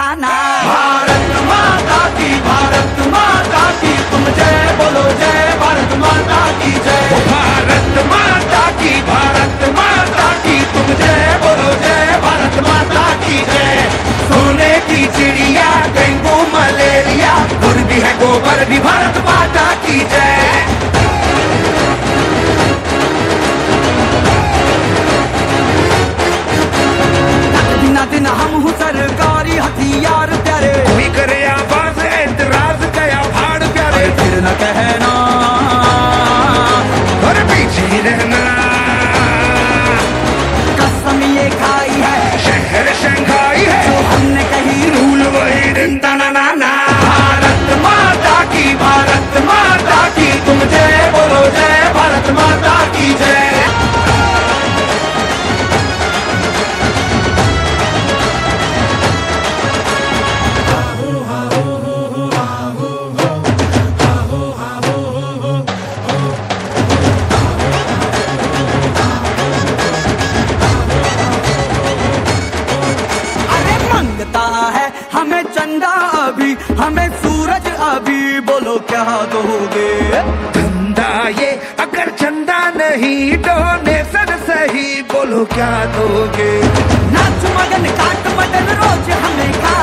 ना। भारत माता की तुम जय बोलो, जय भारत माता की जय। भारत माता की तुम जय बोलो, जय भारत माता की जय। सोने की चिड़िया, डेंगू मलेरिया, दूर भी है गोबर भी, भारत माता की जय। दिन हम हूँ सरकारी हथियार प्यारे, कोई करे आवाज एतराज गया भाड़ प्यारे। फिर न कहना और पीछे ही रहना, कसम ये खाई है, शहर शंघाई है, जो हमने कही रूल वही दिन तना ना ना। भारत माता की तुम जय बोलो, जय भारत माता की जय। हमें चंदा अभी, हमें सूरज अभी, बोलो क्या दोगे? धंधा ये अगर चंदा नहीं, डोनेशन सही, बोलो क्या दोगे? नाच मगन काट मटन रोज हमें खा